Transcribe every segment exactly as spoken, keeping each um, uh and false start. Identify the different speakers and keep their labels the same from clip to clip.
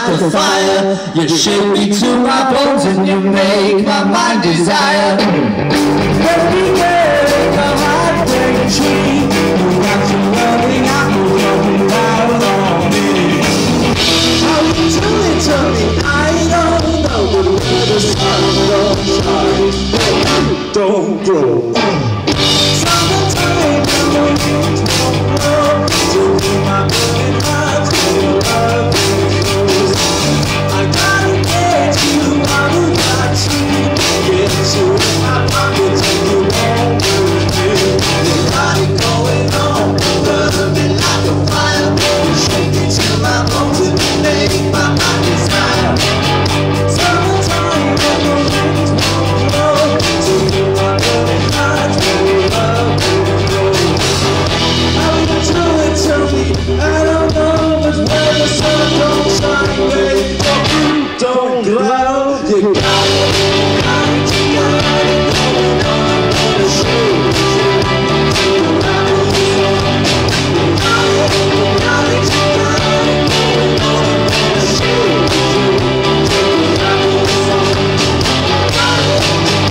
Speaker 1: like a fire. You shake me to my bones and you make my mind desire. Let me get the heartbreak tree. You got your loving apple coming down on me. How you do it to me, I don't know. But where the sun don't shine, don't grow. Summertime, the winds won't blow. To be my burning heart, till your love goes. I gotta get you out of my tree. Get you in my pocket till you won't hurt me. You got it going on, burn me like a fire. You shake me to my bones and you make my mind desire. Summertime, the winds won't blow. To be my burning heart, till your love goes. How you do it to me, I don't know. But where the sun don't shine, baby, don't glow. You got it, you got it, you got it going on. I'm gonna show you. You got it, you got it, you got it, you got it going on. I'm gonna show you. You got it, you got it, you got it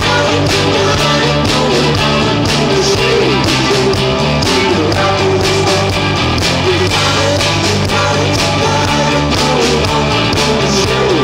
Speaker 1: going on. I'm gonna show you. You got it, you got it, you got it going on. I'm gonna show you.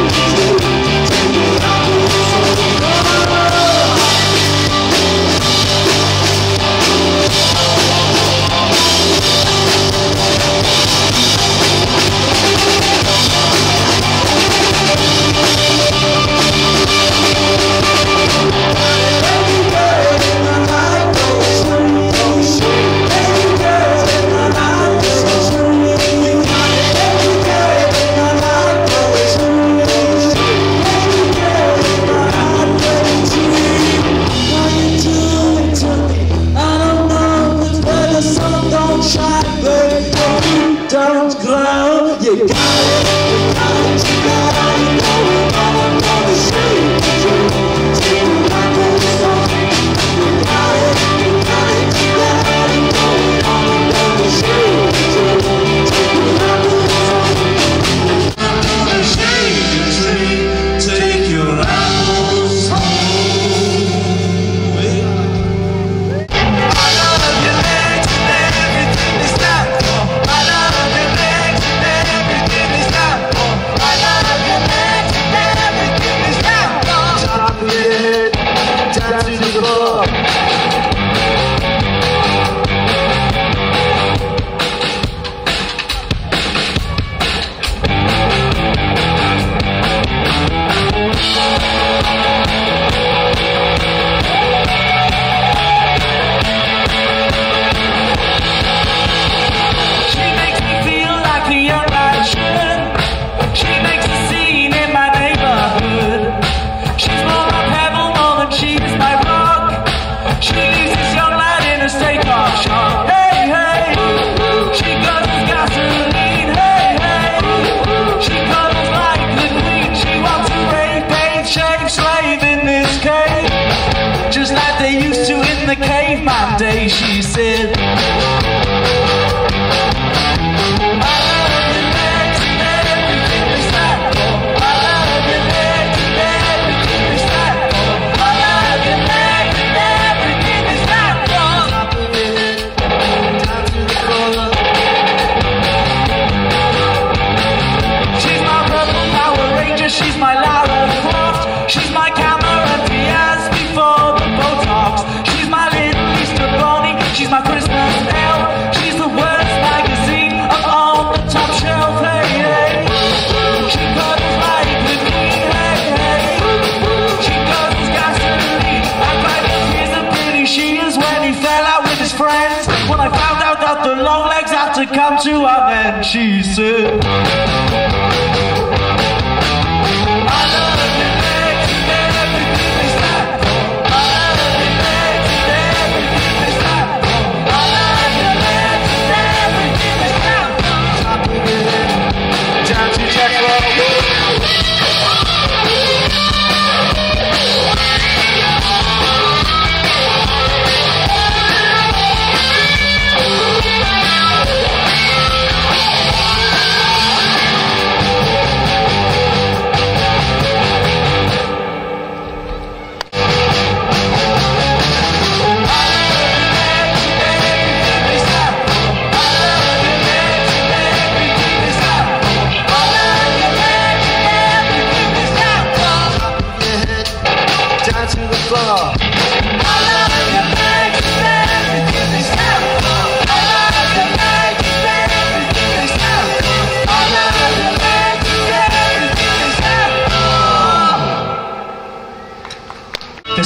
Speaker 1: Don't glow, you got it, you got it, you got it going on. I'm gonna show you. You got it, you got it, you got it, you got it going on. I'm gonna show you. You got it, I'm gonna shake the tree, take your apples home. I love your legs and everything is not for. I love your legs and everything is not for. I love your legs and everything is not for. Top of your head, down to the floor. Just like they used to in the caveman days, she said. She's my purple Power Ranger, she's my Lara Croft, she's my Cameron Diaz before the Botox. She's my little Easter Bunny, she's my Christmas elf, she's the worst magazine of all the top shelf. Hey, hey, she cuddles right with me. Hey, hey, she guzzles gasoline. I cried, here's a pity she is when he fell out with his friends. When I found out that the long legs had to come to an end, she said.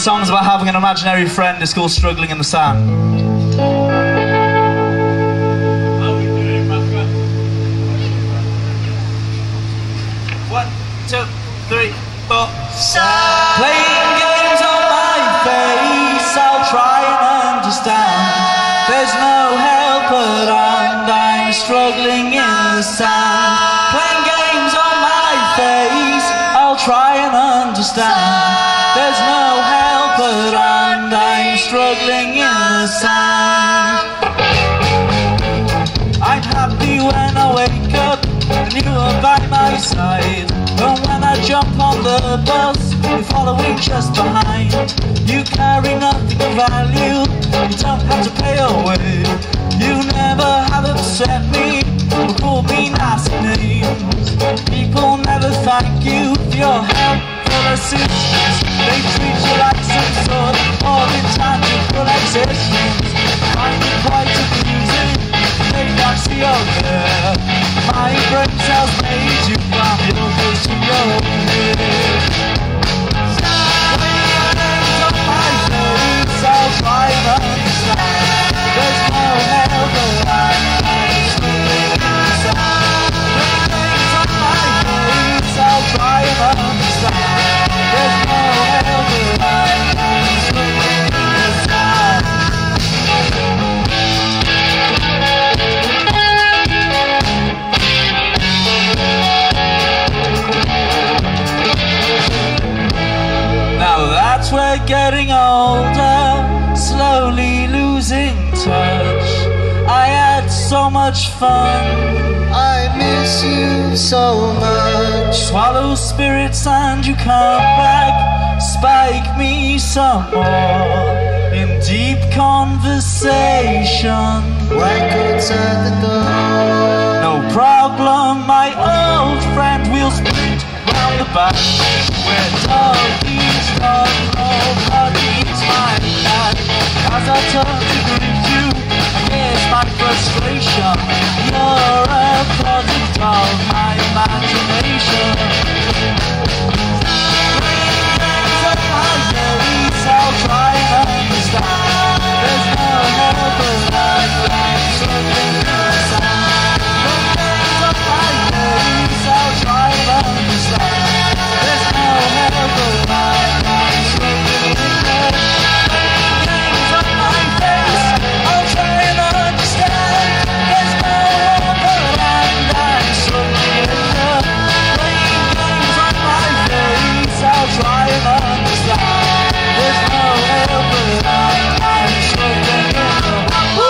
Speaker 2: This song's about having an imaginary friend. It's called Struggling in the Sand. One, two, three, four. Playing games on my face, I'll try and understand. There's no help but and I'm struggling in the sand. Playing games on my face, I'll try and understand. There's no help but and I'm struggling in the sand. I'm happy when I wake up and you are by my side. And when I jump on the bus, you're following just behind. You carry nothing of value, you don't have to pay away. You never have upset me or called me nasty names. People never thank you for your help, for assistance. They treat you like some sort of intangible existence. Find it quite amusing, they can't see you're there. My brain cells made you from your face to your head. When your name's on my face, I'll try and understand. There's no help but I'm struggling in the sand. When your name's on my face, I'll try and understand. There's no help but I'm struggling in the sand. That's we're getting older, slowly losing touch. I had so much fun,
Speaker 1: I miss you so much.
Speaker 2: Swallow spirits and you come back, spike me some more in deep conversation.
Speaker 1: Records at the door.
Speaker 2: No problem, my old friend, we'll sprint round the back. Where doggies don't know buddies my cat. As I turn to greet you, I guess my frustration. You're a product of my imagination. Playing games on my face, I'll try and understand. There's no help but I'm struggling in the sand. Playing games on my face, I'll try and understand. There's no help but I'm struggling in the sand. Playing games on my face, I'll try and understand. There's no help but I'm struggling in the sand. Playing games on my face, I'll try and understand. There's no help but I'm struggling in the sand.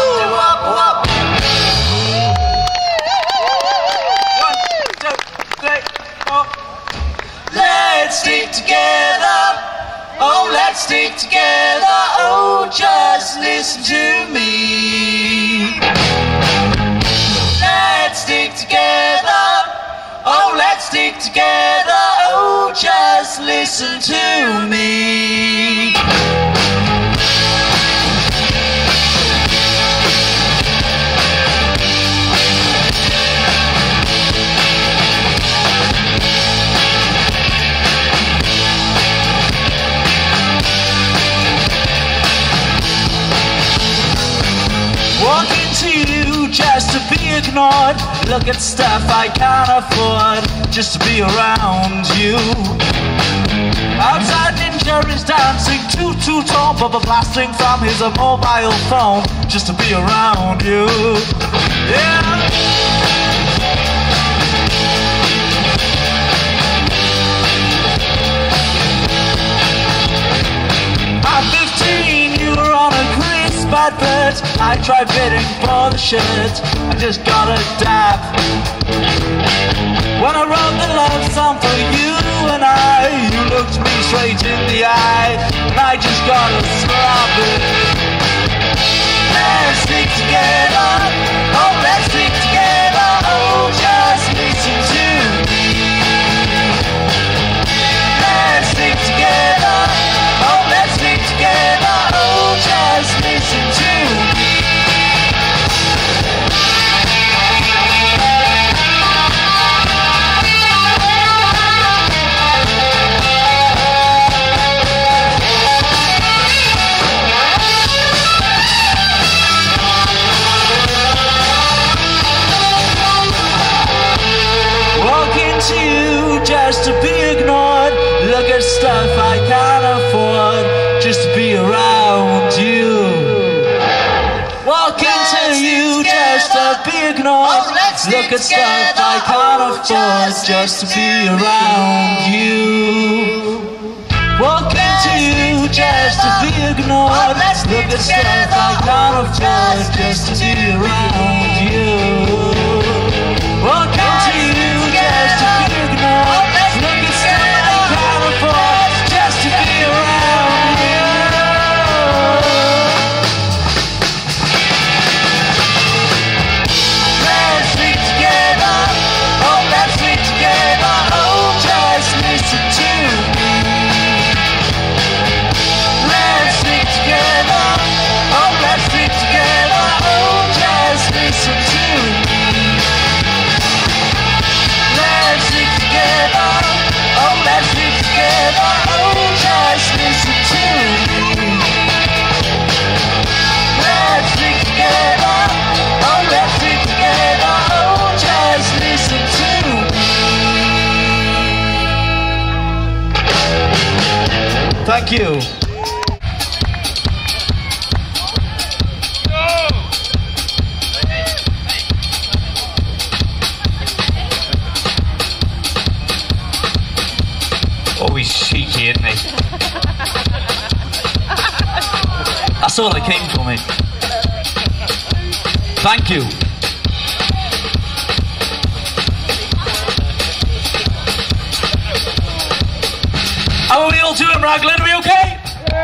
Speaker 2: One, two, three, four. Let's stick together, oh let's stick together, oh just listen to me. Let's stick together, oh let's stick together, oh just listen to me. Walking to you just to be ignored. Look at stuff I can't afford just to be around you. Outside Ninja is dancing two two tone, Bubba blasting from his mobile phone just to be around you. Yeah. I'm fifteen, you were on a crisp advert. I tried bidding for the shirt, I just got a dab. When I wrote the love song for you and I, you looked me straight in the eye, and I just got a slap it. Let's stick together, oh let's stick together, oh just listen to me. Let's stick together, oh let's stick together, oh just listen to me. there's stuff I can't afford just to be around you. Walking to you just to be ignored. Look at stuff I can't afford just to be around you. Walking to you just to be ignored. Look at stuff I can't afford just to be around you. Walking to you just to be ignored. Look at stuff I can't afford just to be around you. Let's be together. Oh, let's be together. Oh, just listen to me. Let's be together. Oh, let's be together. Oh, just listen to me. Let's be together. Oh, let's be together. Oh, just listen to me. Let's be together. Oh, let's be together. Oh, just listen to me. Thank you. Oh, he's cheeky, isn't he? That's all that came for me. Thank you. How are we all doing, Raglan? Are we okay?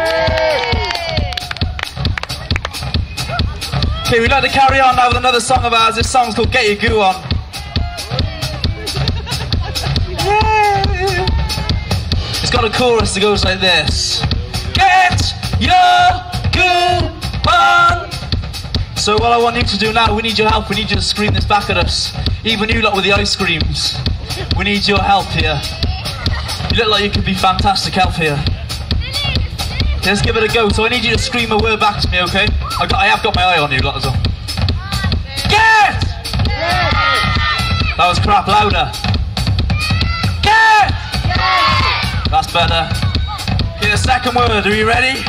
Speaker 2: Okay, we'd like to carry on now with another song of ours. This song's called Get Your Goo On. It's got a chorus that goes like this. Get your goo on. So what I want you to do now, we need your help. We need you to scream this back at us. Even you lot with the ice creams. We need your help here. You look like you could be fantastic help here. Let's give it a go. So I need you to scream a word back to me, okay? I, got, I have got my eye on you, lot as well. Get! That was crap. Louder. Get! That's better. Okay, the second word. Are you ready?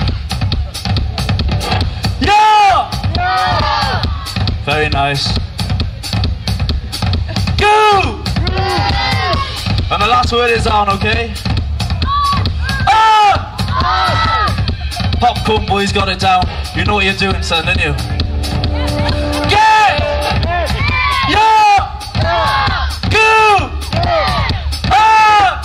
Speaker 2: Yeah! Yeah! Very nice. Go! And the last word is on, okay? Ah! Popcorn boys got it down. You know what you're doing, son, don't you? Get! Yeah! Go! Ah!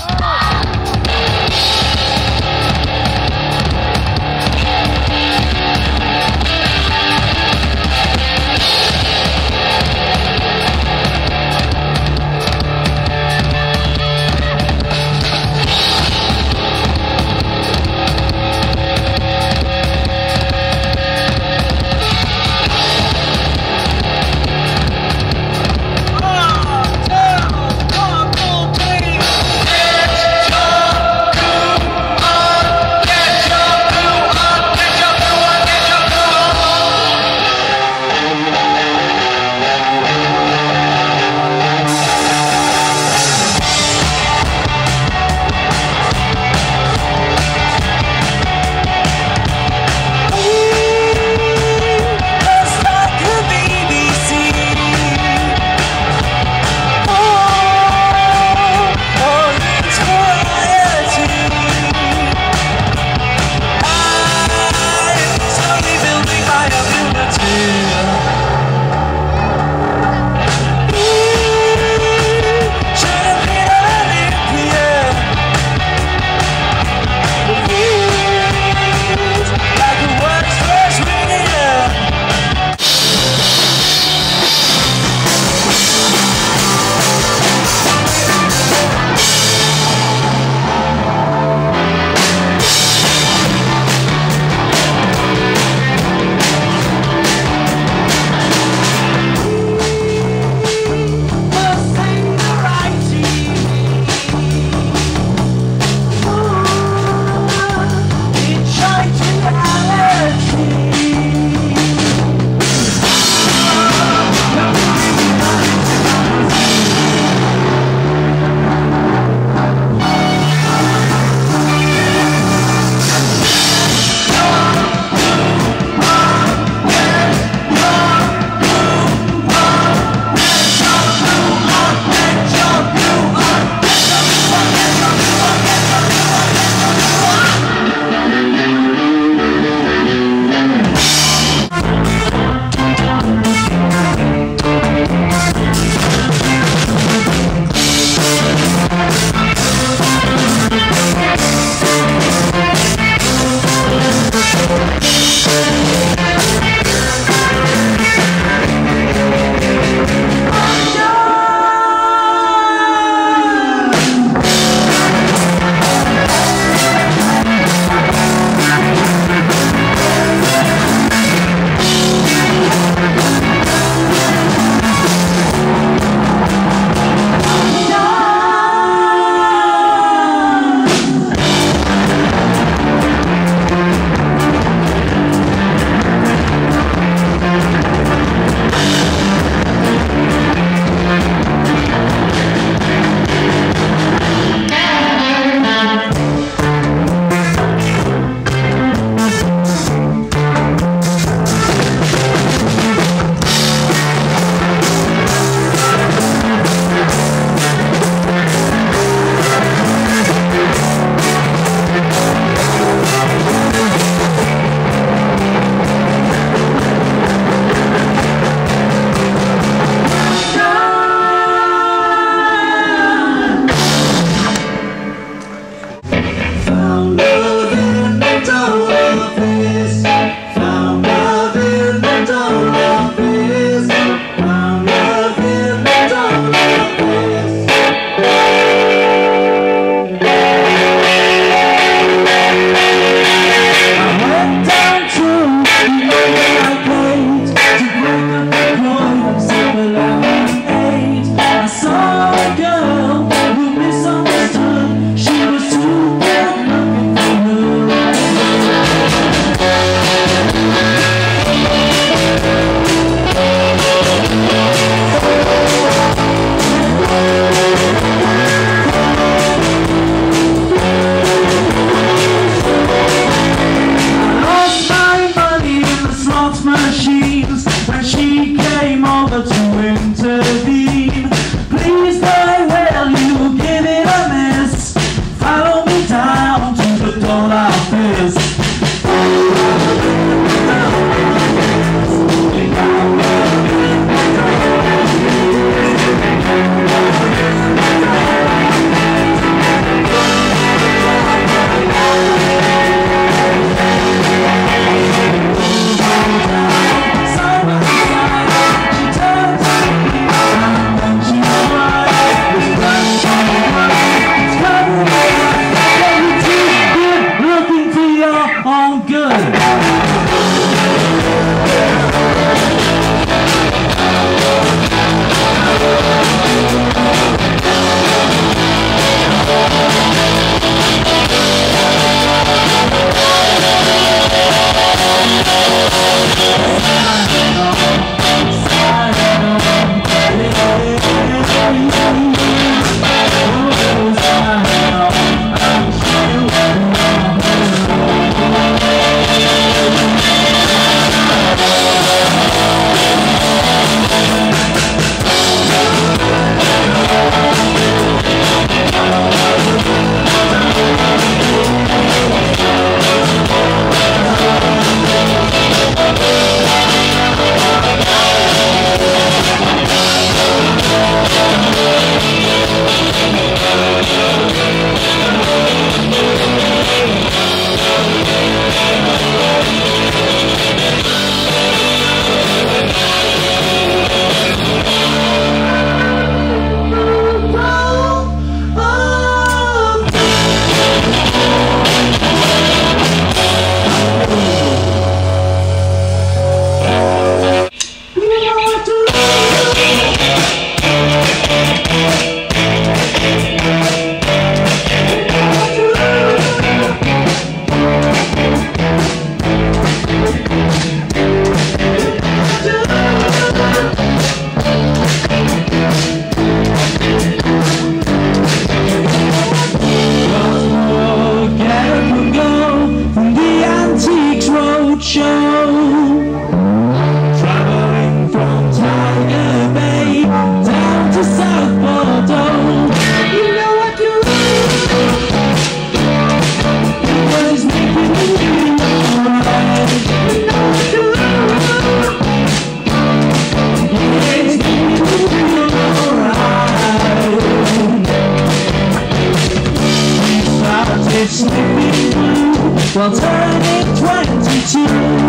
Speaker 2: it's sleeping blue while turning twenty-two.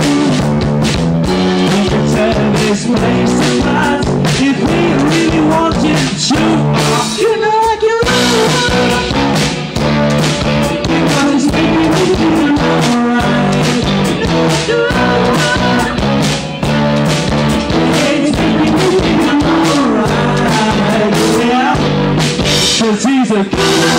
Speaker 2: We can tell this place apart if we really wanted to. You know I can love, because it's making me feel alright. You know I can love, it's making me feel alright. Yeah, 'cause he's a good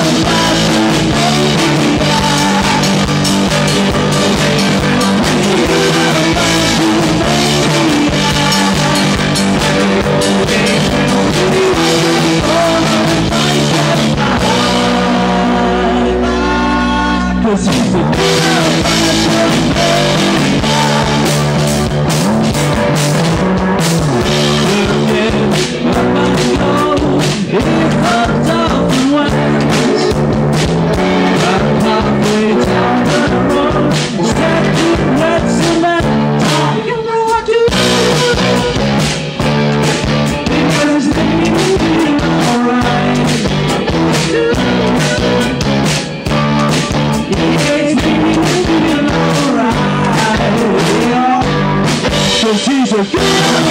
Speaker 2: Cause he's a good she's a good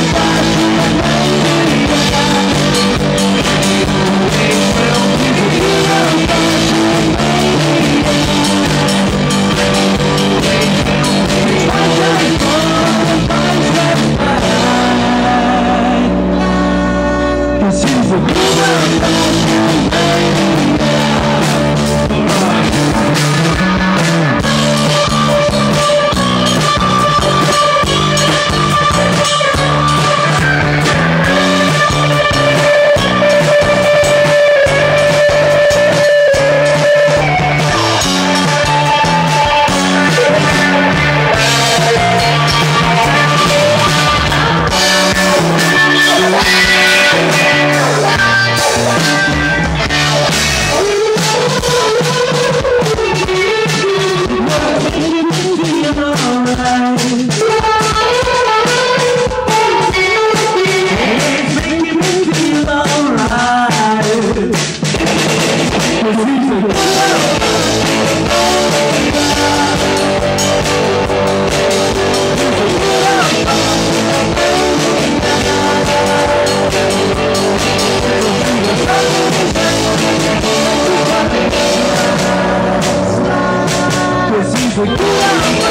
Speaker 2: Cause she's a good We're